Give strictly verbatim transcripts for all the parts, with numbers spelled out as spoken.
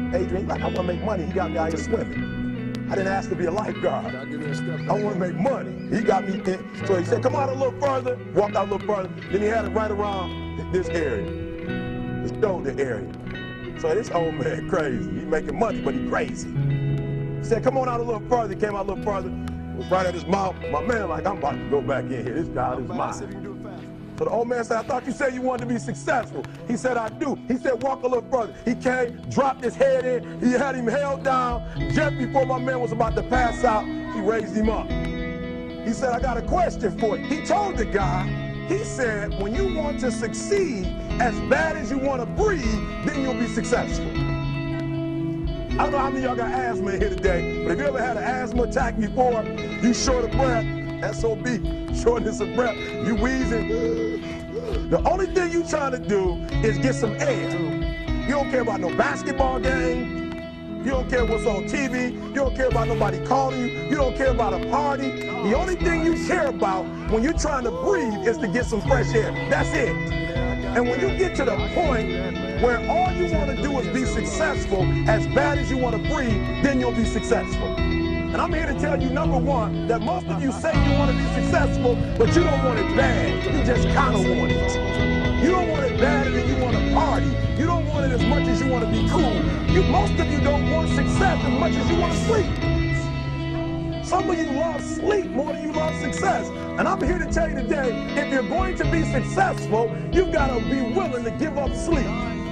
Adrian, he's like, I want to make money. He got me out here swimming. I didn't ask to be a lifeguard. I want to make money. He got me in. So he said, come out a little further. Walked out a little further. Then he had it right around this area, the shoulder area. So this old man crazy. He making money, but he crazy. He said, come on out a little further. He came out a little further. Was right at his mouth. My man like, I'm about to go back in here. This guy is mine. So the old man said, I thought you said you wanted to be successful. He said, I do. He said, walk a little further. He came, dropped his head in. He had him held down. Just before my man was about to pass out, he raised him up. He said, I got a question for you. He told the guy, he said, when you want to succeed as bad as you want to breathe, then you'll be successful. I don't know how many of y'all got asthma in here today, but if you ever had an asthma attack before, you short of breath, S O B, shortness of breath, you wheezing. The only thing you trying to do is get some air. You don't care about no basketball game. You don't care what's on T V. You don't care about nobody calling you. You don't care about a party. The only thing you care about when you're trying to breathe is to get some fresh air. That's it. And when you get to the point where all you want to do is be successful as bad as you want to breathe, then you'll be successful. And I'm here to tell you, number one, that most of you say you want to be successful, but you don't want it bad. You just kind of want it. You don't want it bad and you want to party. You don't want it as much as you want to be cool. You, most of you don't want success as much as you want to sleep. Some of you love sleep more than you love success. And I'm here to tell you today, if you're going to be successful, you've got to be willing to give up sleep.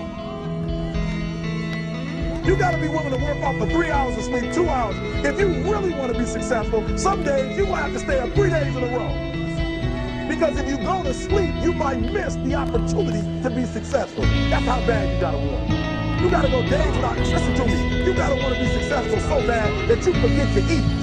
You got to be willing to work off for three hours of sleep, two hours. If you really want to be successful, some days you will have to stay up three days in a row. Because if you go to sleep, you might miss the opportunity to be successful. That's how bad you got to want. You got to go days without, listen to me, you got to want to be successful so bad that you forget to eat.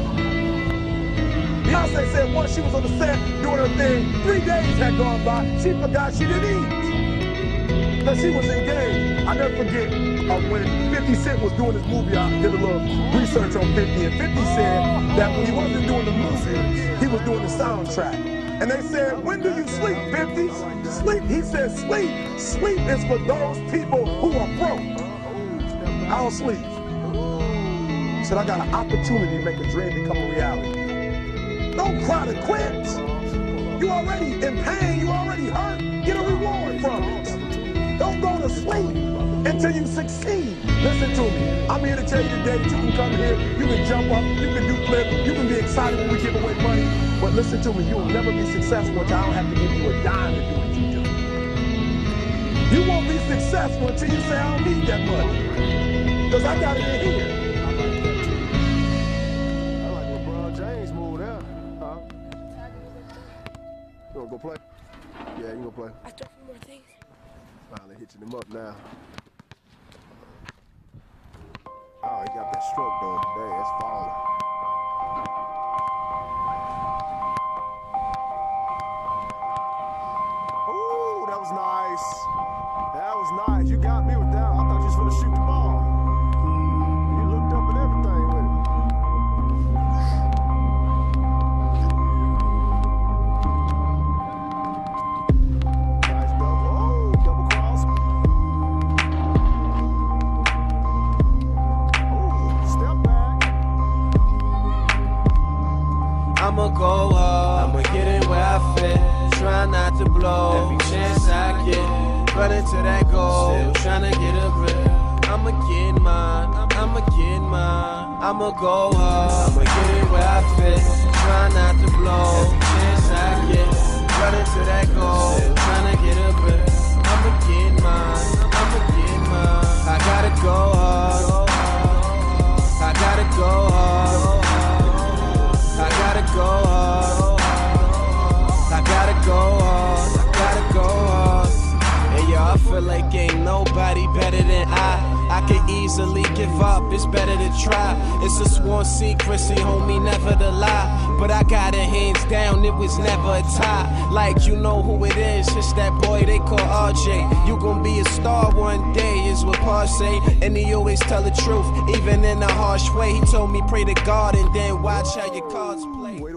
Beyonce said once she was on the set doing her thing, three days had gone by, she forgot she didn't eat. Because she was engaged. I never forget uh, when fifty Cent was doing his movie, I did a little research on fifty, and fifty said that when he wasn't doing the movie, he was doing the soundtrack. And they said, when do you sleep, fifty? Sleep, he said, sleep. Sleep is for those people who are broke. I don't sleep. He said, I got an opportunity to make a dream become a reality. Don't cry to quit. You already in pain, you already hurt. Get a reward from it. Don't go to sleep until you succeed. Listen to me. I'm here to tell you today that you can come here, you can jump up, you can do flip, you can be excited when we give away money. But listen to me, you will never be successful until I don't have to give you a dime to do what you do. You won't be successful until you say, I don't need that money. Because I got it in here. I like LeBron James move there. Huh? You wanna go play? Yeah, you gonna play. I still have a few more things. Finally hitching him up now. Oh, he got that stroke though today. It's falling. Ooh, that was nice. That was nice. You got me with that. I thought you was gonna shoot the ball. You looked up and everything with it. Nice double. Oh, double cross. Oh, step back. I'ma go hard, I'ma get it where I fit. Try not to blow every chance I get. Running to that goal, still tryna get a grip. I'ma get mine, I'ma get mine. I'ma go hard, I'ma get it where I fit. Try not to blow every chance I get. Running to that goal, still tryna get a grip. I'ma get mine, I'ma get mine. I gotta go hard, I gotta go hard. I gotta go hard. I gotta go hard. I gotta go hard. And yo, I feel like ain't nobody better than I. I could easily give up, it's better to try. It's a sworn secrecy, homie, never to lie. But I got it hands down, it was never a tie. Like you know who it is, it's that boy they call R J. You gon' be a star one day, is what Pa say. And he always tell the truth, even in a harsh way. He told me pray to God and then watch how your cards play.